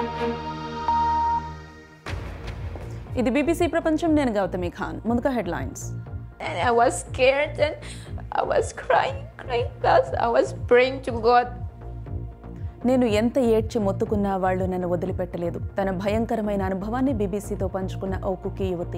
ఇది బీబీసీ ప్రపంచం. నేను గౌతమి ఖాన్. ముందుగా headlines. And I was scared and I was crying plus I was praying to God. నేను ఎంత ఏడ్చి మొత్తుకున్నా వాళ్ళు నన్ను వదిలిపెట్టలేదు. తన భయంకరమైన అనుభవాన్ని బీబీసీతో పంచుకున్న ఓ కుకీ యువతి.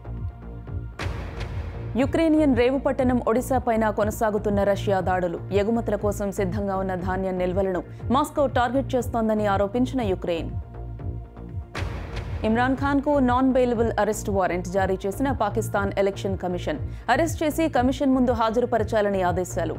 యుక్రేనియన్ రేవు పట్టణం ఒడిశా పైన కొనసాగుతున్న రష్యా దాడులు. ఎగుమతుల కోసం సిద్ధంగా ఉన్న ధాన్యం నిల్వలను మాస్కో టార్గెట్ చేస్తోందని ఆరోపించిన యుక్రెయిన్. ఇమ్రాన్ ఖాన్కు నాన్ బెయిలబుల్ అరెస్ట్ వారెంట్ జారీ చేసిన పాకిస్తాన్ ఎలక్షన్ కమిషన్. అరెస్ట్ చేసి కమిషన్ ముందు హాజరుపరచాలని ఆదేశాలు.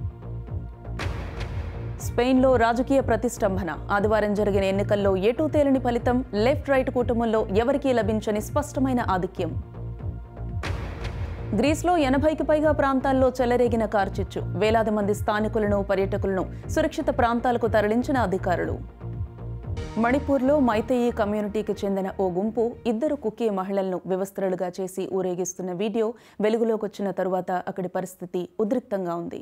స్పెయిన్లో రాజకీయ ప్రతిష్టంభన. ఆదివారం జరిగిన ఎన్నికల్లో ఎటూ తేలని ఫలితం. లెఫ్ట్ రైట్ కూటముల్లో ఎవరికీ లభించని స్పష్టమైన ఆధిక్యం. గ్రీస్లో 80కి పైగా ప్రాంతాల్లో చెలరేగిన కార్చిచ్చు. వేలాది మంది స్థానికులను పర్యాటకులను సురక్షిత ప్రాంతాలకు తరలించిన అధికారులు. మణిపూర్లో మైతేయి కమ్యూనిటీకి చెందిన ఓ గుంపు 2 కుకీ మహిళలను వివస్త్రలుగా చేసి ఊరేగిస్తున్న వీడియో వెలుగులోకి వచ్చిన తరువాత అక్కడి పరిస్థితి ఉద్రిక్తంగా ఉంది.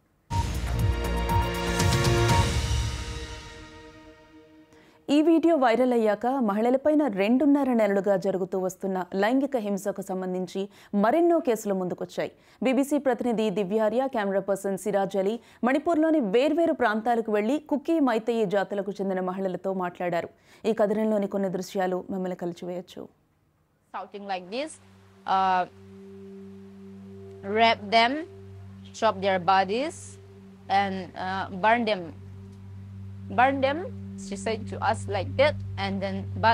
ఈ వీడియో వైరల్ అయ్యాక మహిళలపైన 2.5 నెలలుగా జరుగుతూ వస్తున్న లైంగిక హింసకు సంబంధించి మరెన్నో కేసులు ముందుకొచ్చాయి. బీబీసీ ప్రతినిధి దివ్యార్య, కెమెరా పర్సన్ సిరాజ్ అలీ మణిపూర్లోని వేర్వేరు ప్రాంతాలకు వెళ్లి కుకీ మైతేయి జాతులకు చెందిన మహిళలతో మాట్లాడారు. ఈ కథనంలోని కొన్ని దృశ్యాలు మిమ్మల్ని కలిచివేయొచ్చు. Shouting like this, rape them, chop their bodies, and burn them. She said to us like that, and then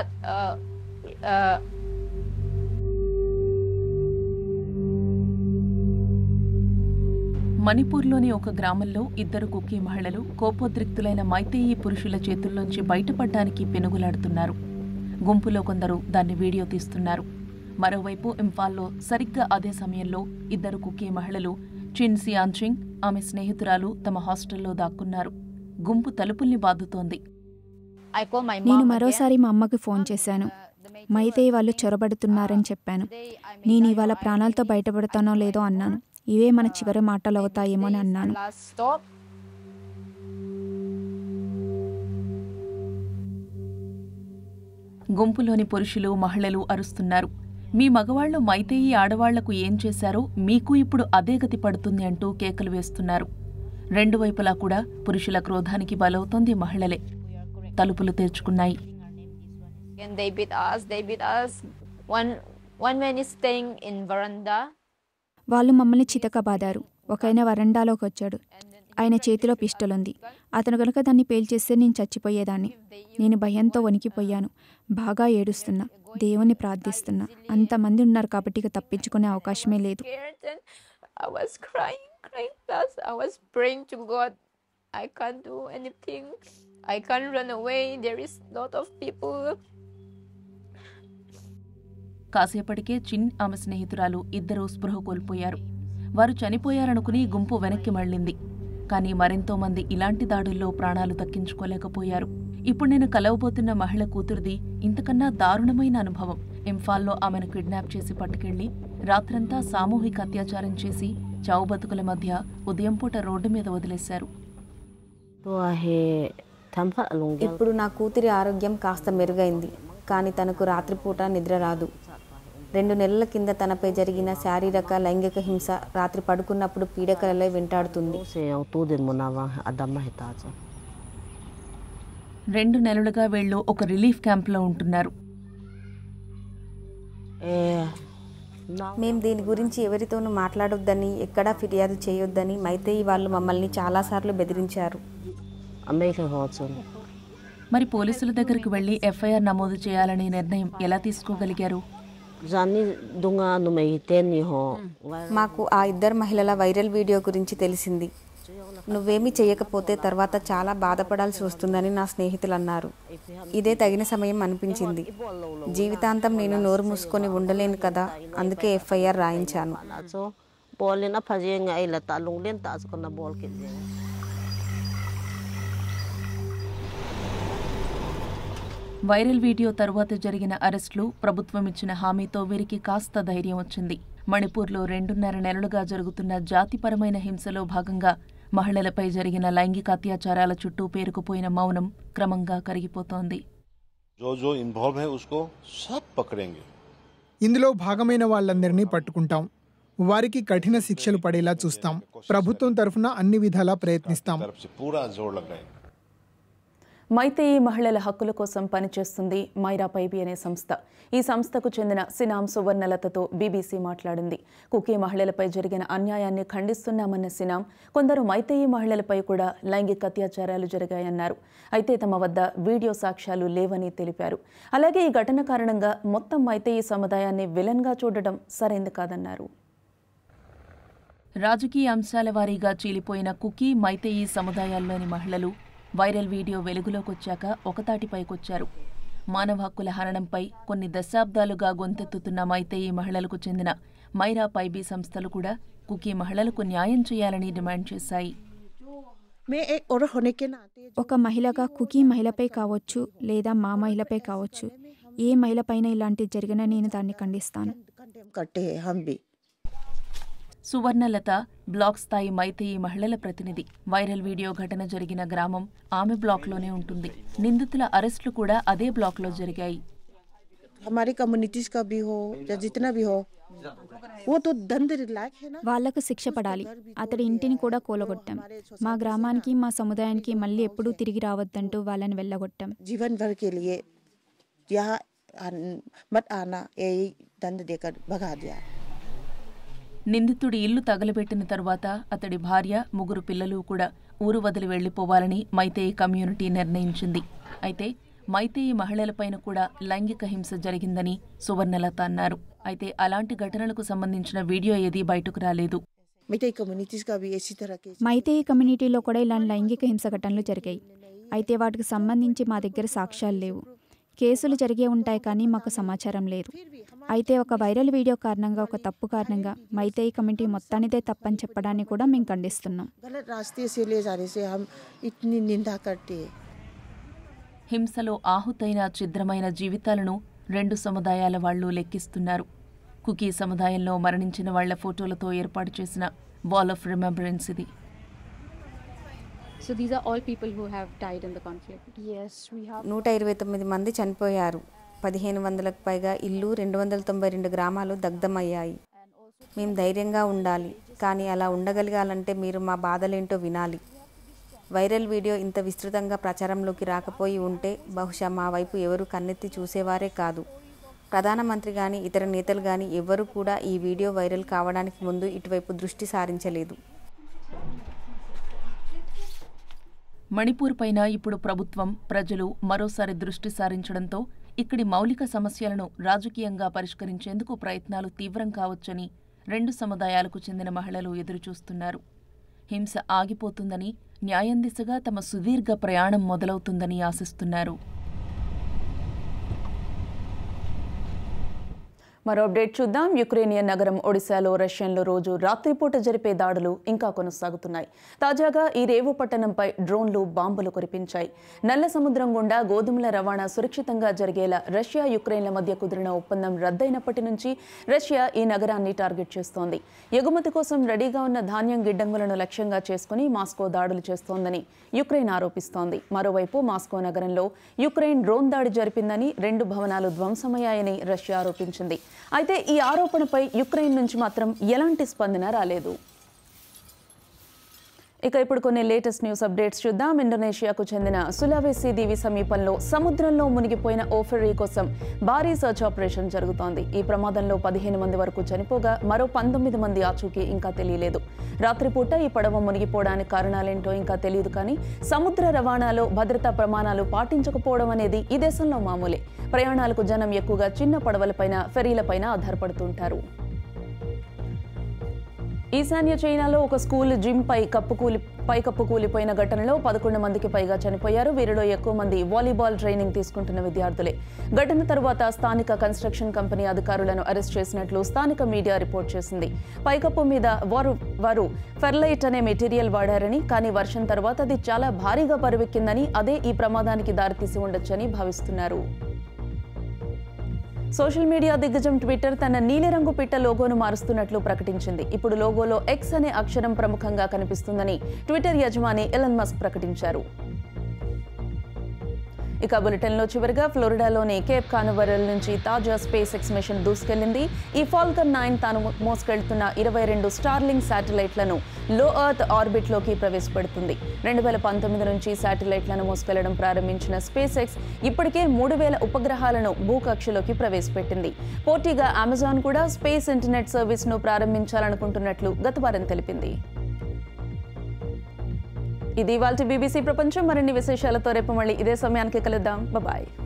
మణిపూర్లోని ఒక గ్రామంలో 2 కుకీ మహిళలు కోపోద్రిక్తులైన మైతేయి పురుషుల చేతుల్లోంచి బయటపడ్డానికి పెనుగులాడుతున్నారు. గుంపులో కొందరు దాన్ని వీడియో తీస్తున్నారు. మరోవైపు ఇంఫాల్లో సరిగ్గా అదే సమయంలో 2 కుకీ మహిళలు చిన్ సియాన్చింగ్, ఆమె స్నేహితురాలు తమ హాస్టల్లో దాక్కున్నారు. గుంపు తలుపుల్ని బాదుతోంది. నేను మరోసారి మా అమ్మకి ఫోన్ చేశాను. మైతేయి వాళ్ళు చొరబడుతున్నారని చెప్పాను. నేను ఇవాళ ప్రాణాలతో బయటపడతానో లేదో అన్నాను. ఇవే మన చివరి మాటలు అవుతాయేమో అని అన్నాను. గుంపులోని పురుషులు, మహిళలు అరుస్తున్నారు. మీ మగవాళ్లు మైతేయి ఆడవాళ్లకు ఏం చేశారో మీకు ఇప్పుడు అదే గతి పడుతుంది అంటూ కేకలు వేస్తున్నారు. 2 వైపులా కూడా పురుషుల క్రోధానికి బలవుతోంది మహిళలే. తలుపులు తెరుచుకున్నాయి. వాళ్ళు మమ్మల్ని చితకబాదారు. ఒకయన వరండాలోకి వచ్చాడు. ఆయన చేతిలో పిస్టల్ ఉంది. అతను కనుక దాన్ని పేల్చేస్తే నేను చచ్చిపోయేదాన్ని. నేను భయంతో వణికిపోయాను. బాగా ఏడుస్తున్నా, దేవుణ్ణి ప్రార్థిస్తున్నా. అంతమంది ఉన్నారు కాబట్టి ఇక తప్పించుకునే అవకాశమే లేదు. I was praying to God. I can't do anything. I can't run away. There is a lot of people. కాసేపటికే చిన్, ఆమె స్నేహితురాలు 2 స్పృహ కోల్పోయారు. వారు చనిపోయారనుకుని గుంపు వెనక్కి మళ్లింది. కానీ మరెంతో మంది ఇలాంటి దాడుల్లో ప్రాణాలు దక్కించుకోలేకపోయారు. ఇప్పుడు నేను కలవబోతున్న మహిళ కూతురిది ఇంతకన్నా దారుణమైన అనుభవం. ఇంఫాల్లో ఆమెను కిడ్నాప్ చేసి పట్టుకెళ్లి రాత్రంతా సామూహిక అత్యాచారం చేసి చావు బతుకుల మధ్య ఉదయం పూట రోడ్డు మీద వదిలేశారు. ఇప్పుడు నా కూతురి ఆరోగ్యం కాస్త మెరుగైంది. కానీ తనకు రాత్రిపూట నిద్ర రాదు. 2 నెలల కింద తనపై జరిగిన శారీరక లైంగిక హింస రాత్రి పడుకున్నప్పుడు పీడకలలై వెంటాడుతుంది. 2 నెలలుగా వీళ్ళు ఒక రిలీఫ్ క్యాంప్లో ఉంటున్నారు. మేం దీని గురించి ఎవరితోనూ మాట్లాడొద్దని, ఎక్కడా ఫిర్యాదు చేయొద్దని మైతేయి వాళ్ళు మమ్మల్ని చాలాసార్లు బెదిరించారు. మరి పోలీసుల దగ్గరికి వెళ్లి ఎఫ్ఐఆర్ నమోదు చేయాలనే నిర్ణయం ఎలా తీసుకోగలిగారు? మాకు ఆ 2 మహిళల వైరల్ వీడియో గురించి తెలిసింది. నువ్వేమీ చేయకపోతే తర్వాత చాలా బాధపడాల్సి వస్తుందని నా స్నేహితులు అన్నారు. ఇదే తగిన సమయం అనిపించింది. జీవితాంతం నేను నోరు మూసుకొని ఉండలేను కదా, అందుకే ఎఫ్ఐఆర్ రాయించాను. వైరల్ వీడియో తరువాత జరిగిన అరెస్టులు, ప్రభుత్వం ఇచ్చిన హామీతో వీరికి కాస్త ధైర్యం వచ్చింది. మణిపూర్లో 2.5 నెలలుగా జరుగుతున్న జాతిపరమైన హింసలో భాగంగా మహిళలపై జరిగిన లైంగిక అత్యాచారాల చుట్టూ పేరుకుపోయిన మౌనం క్రమంగా కరిగిపోతోంది. जो जो इन्वॉल्व है उसको सब पकड़ेंगे। ఇందులో భాగమైన వాళ్ళందరినీ పట్టుకుంటాం. వారికి కఠిన శిక్షలు పడేలా చూస్తాం. ప్రభుత్వం తరఫున అన్ని విధాలా ప్రయత్నిస్తాం. तरफ से पूरा जोर लगाएंगे। మైతేయి మహిళల హక్కుల కోసం పనిచేస్తుంది మైరా పైబీ అనే సంస్థ. ఈ సంస్థకు చెందిన సినామ్ సువర్ణలతతో బీబీసీ మాట్లాడింది. కుకీ మహిళలపై జరిగిన అన్యాయాన్ని ఖండిస్తున్నామన్న సినామ్ కొందరు మైతేయి మహిళలపై కూడా లైంగిక అత్యాచారాలు జరిగాయన్నారు. అయితే తమ వద్ద వీడియో సాక్ష్యాలు లేవని తెలిపారు. అలాగే ఈ ఘటన కారణంగా మొత్తం మైతేయి సముదాయాన్ని విలన్గా చూడడం సరైంది కాదన్నారు. రాజకీయ అంశాల వారీగా చీలిపోయిన కుకీ మైతేయి సముదాయాల్లోని మహిళలు వైరల్ వీడియో వెలుగులోకొచ్చాక ఒకతాటిపైకొచ్చారు. మానవ హక్కుల హరణంపై కొన్ని దశాబ్దాలుగా గొంతెత్తుతున్న మైతేయి మహిళలకు చెందిన మైరా పైబీ సంస్థలు కూడా కుకీ మహిళలకు న్యాయం చేయాలని డిమాండ్ చేశాయి. ఒక మహిళగా కుకీ మహిళపై కావచ్చు లేదా మా మహిళపై కావచ్చు, ఏ మహిళపైన ఇలాంటిది జరిగినా నేను దాన్ని ఖండిస్తాను. సువర్ణలత బ్లాక్ స్థాయి మైతేయి మహిళల ప్రతినిధి. వైరల్ వీడియో ఘటన జరిగిన గ్రామం ఆమె బ్లాక్లోనే ఉంటుంది. నిందితుల అరెస్టులు కూడా అదే బ్లాక్లో జరిగాయి. వాళ్లకు శిక్ష పడాలి. అతడి ఇంటిని కూడా కూలగొట్టాం. మా గ్రామానికి మా సముదాయానికి మళ్ళీ ఎప్పుడూ తిరిగి రావద్దంటూ వాళ్ళని వెళ్ళగొట్టాం. నిందితుడి ఇల్లు తగలబెట్టిన తరువాత అతడి భార్య, 3 పిల్లలు కూడా ఊరు వదిలి వెళ్లిపోవాలని మైతేయి కమ్యూనిటీ నిర్ణయించింది. అయితే మైతేయి మహిళలపైన కూడా లైంగిక హింస జరిగిందని సువర్ణలత అన్నారు. అయితే అలాంటి ఘటనలకు సంబంధించిన వీడియో ఏదీ బయటకు రాలేదు. మైతేయి కమ్యూనిటీలో కూడా ఇలాంటి లైంగిక హింస ఘటనలు జరిగాయి. అయితే వాటికి సంబంధించి మా దగ్గర సాక్ష్యాలు లేవు. కేసులు జరిగే ఉంటాయి కానీ మాకు సమాచారం లేదు. అయితే ఒక వైరల్ వీడియో కారణంగా, ఒక తప్పు కారణంగా మైతేయి కమ్యూనిటీ మొత్తానిదే తప్పని చెప్పడాన్ని కూడా మేము ఖండిస్తున్నాం. హింసలో ఆహుతైన ఛిద్రమైన జీవితాలను 2 సముదాయాల వాళ్లు లెక్కిస్తున్నారు. కుకీ సముదాయంలో మరణించిన వాళ్ల ఫోటోలతో ఏర్పాటు చేసిన వాల్ ఆఫ్ రిమెంబరెన్స్ ఇది. So these are all people who have died in the conflict. Yes, we have 129 మంది చనిపోయారు. 1500లకు పైగా ఇల్లు, 292 గ్రామాలు దగ్ధమయ్యాయి. మేము ధైర్యంగా ఉండాలి, కానీ అలా ఉండగలగాలంటే మీరు మా బాధలేంటో వినాలి. వైరల్ వీడియో ఇంత విస్తృతంగా ప్రచారంలోకి రాకపోయి ఉంటే బహుశా మా వైపు ఎవరు కన్నెత్తి చూసేవారే కాదు. ప్రధానమంత్రి కానీ ఇతర నేతలు కానీ ఎవ్వరూ కూడా ఈ వీడియో వైరల్ కావడానికి ముందు ఇటువైపు దృష్టి సారించలేదు. మణిపూర్ పైన ఇప్పుడు ప్రభుత్వం, ప్రజలు మరోసారి దృష్టి సారించడంతో ఇక్కడి మౌలిక సమస్యలను రాజకీయంగా పరిష్కరించేందుకు ప్రయత్నాలు తీవ్రం కావచ్చని 2 సముదాయాలకు చెందిన మహిళలు ఎదురుచూస్తున్నారు. హింస ఆగిపోతుందని, న్యాయం దిశగా తమ సుదీర్ఘ ప్రయాణం మొదలవుతుందని ఆశిస్తున్నారు. మరో అప్డేట్ చూద్దాం. యుక్రేనియన్ నగరం ఒడిశాలో రష్యన్లు రోజు రాత్రిపూట జరిపే దాడులు ఇంకా కొనసాగుతున్నాయి. తాజాగా ఈ రేవు పట్టణంపై డ్రోన్లు బాంబులు కురిపించాయి. నల్ల సముద్రం గుండా గోధుమల రవాణా సురక్షితంగా జరిగేలా రష్యా, యుక్రెయిన్ల మధ్య కుదిరిన ఒప్పందం రద్దయినప్పటి నుంచి రష్యా ఈ నగరాన్ని టార్గెట్ చేస్తోంది. ఎగుమతి కోసం రెడీగా ఉన్న ధాన్యం గిడ్డంగులను లక్ష్యంగా చేసుకుని మాస్కో దాడులు చేస్తోందని యుక్రెయిన్ ఆరోపిస్తోంది. మరోవైపు మాస్కో నగరంలో యుక్రెయిన్ డ్రోన్ దాడి జరిపిందని, 2 భవనాలు ధ్వంసమయ్యాయని రష్యా ఆరోపించింది. అయితే ఈ ఆరోపణపై యుక్రెయిన్ నుంచి మాత్రం ఎలాంటి స్పందన రాలేదు. ఇక ఇప్పుడు కొన్ని లేటెస్ట్ న్యూస్ అప్డేట్స్ చూద్దాం. ఇండోనేషియాకు చెందిన సులావెసీ దీవి సమీపంలో సముద్రంలో మునిగిపోయిన ఓ ఫెర్రీ కోసం భారీ సర్చ్ ఆపరేషన్ జరుగుతోంది. ఈ ప్రమాదంలో 15 మంది వరకు చనిపోగా మరో 19 మంది ఆచూకీ ఇంకా తెలియలేదు. రాత్రిపూట ఈ పడవ మునిగిపోవడానికి కారణాలేంటో ఇంకా తెలియదు. కానీ సముద్ర రవాణాలో భద్రతా ప్రమాణాలు పాటించకపోవడం అనేది ఈ దేశంలో మామూలే. ప్రయాణాలకు జనం ఎక్కువగా చిన్న పడవలపైన, ఫెర్రీలపైన ఆధారపడుతుంటారు. ఈశాన్య చైనాలో ఒక స్కూల్ జిమ్ పైకప్పు కూలిపోయిన ఘటనలో 11 మందికి పైగా చనిపోయారు. వీరిలో ఎక్కువ మంది వాలీబాల్ ట్రైనింగ్ తీసుకుంటున్న విద్యార్థులే. ఘటన తరువాత స్థానిక కన్స్ట్రక్షన్ కంపెనీ అధికారులను అరెస్ట్ చేసినట్లు స్థానిక మీడియా రిపోర్ట్ చేసింది. పైకప్పు మీద వారు ఫెర్లైట్ అనే మెటీరియల్ వాడారని, కానీ వర్షం తర్వాత అది చాలా భారీగా పరువెక్కిందని, అదే ఈ ప్రమాదానికి దారితీసి ఉండొచ్చని భావిస్తున్నారు. సోషల్ మీడియా దిగ్గజం ట్విట్టర్ తన నీలిరంగు పిట్ట లోగోను మారుస్తున్నట్లు ప్రకటించింది. ఇప్పుడు లోగోలో ఎక్స్ అనే అక్షరం ప్రముఖంగా కనిపిస్తుందని ట్విట్టర్ యజమాని ఎలన్ మస్క్ ప్రకటించారు. ఇక బులెటిన్లో చివరిగా ఫ్లోరిడాలోని కేప్ కానవరల్ నుంచి తాజా స్పేస్ ఎక్స్ మిషన్ దూసుకెళ్లింది. ఈ ఫాల్కన్ 9 తాను మోసుకెళ్తున్న 22 స్టార్లింక్ శాటిలైట్లను లో ఎర్త్ ఆర్బిట్లోకి ప్రవేశపెడుతుంది. 2019 నుంచి శాటిలైట్లను మోసుకెళ్లడం ప్రారంభించిన స్పేస్ ఎక్స్ ఇప్పటికే 3000 ఉపగ్రహాలను భూకక్షలోకి ప్రవేశపెట్టింది. పోటీగా అమెజాన్ కూడా స్పేస్ ఇంటర్నెట్ సర్వీస్ను ప్రారంభించాలనుకుంటున్నట్లు గత వారం తెలిపింది. ఇది ఇవాల్టి BBC ప్రపంచం. మరిన్ని విశేషాలతో రేపు మళ్ళీ ఇదే సమయానికి కలుద్దాం. బాయ్.